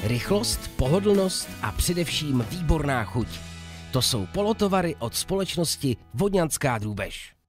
Rychlost, pohodlnost a především výborná chuť. To jsou polotovary od společnosti Vodňanská drůbež.